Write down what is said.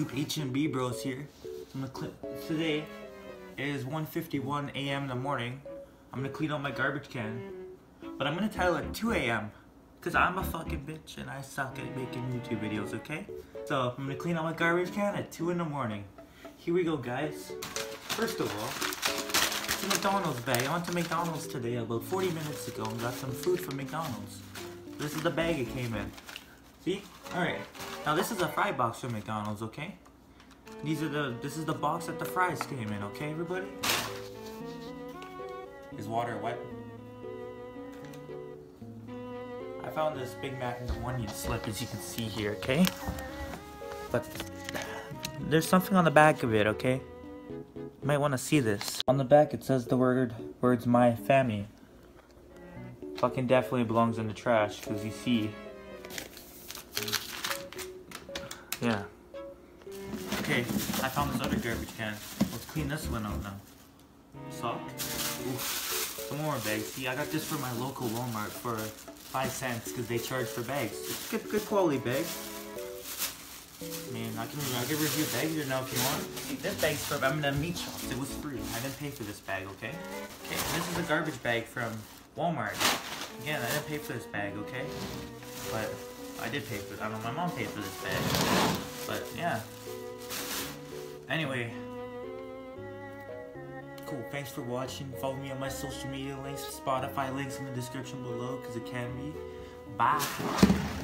H&B Bros here. Today is 1:51 a.m. in the morning. I'm gonna clean out my garbage can, but I'm gonna title it 2 a.m. because I'm a fucking bitch and I suck at making YouTube videos, okay? So I'm gonna clean out my garbage can at 2 in the morning. Here we go, guys. First of all, it's a McDonald's bag. I went to McDonald's today about 40 minutes ago and got some food from McDonald's. This is the bag it came in. See? Alright. Now this is a fry box from McDonald's, okay? This is the box that the fries came in, okay, everybody? Is water wet? I found this Big Mac in the onion slip, as you can see here, okay? But there's something on the back of it, okay? You might want to see this. On the back it says the words my family. Fucking definitely belongs in the trash, because you see. Yeah. Okay, I found this other garbage can. Let's clean this one out now. Sock. Oof. Some more bags. See, I got this from my local Walmart for 5 cents because they charge for bags. It's good quality bag. Man, I can review bags here now if you want. See, this bag's from meat shops. It was free. I didn't pay for this bag, okay? Okay, this is a garbage bag from Walmart. Again, I didn't pay for this bag, okay? But I did pay for it. I don't know, my mom paid for this bag. But yeah. Anyway. Cool, thanks for watching. Follow me on my social media links, Spotify links in the description below, because it can be. Bye.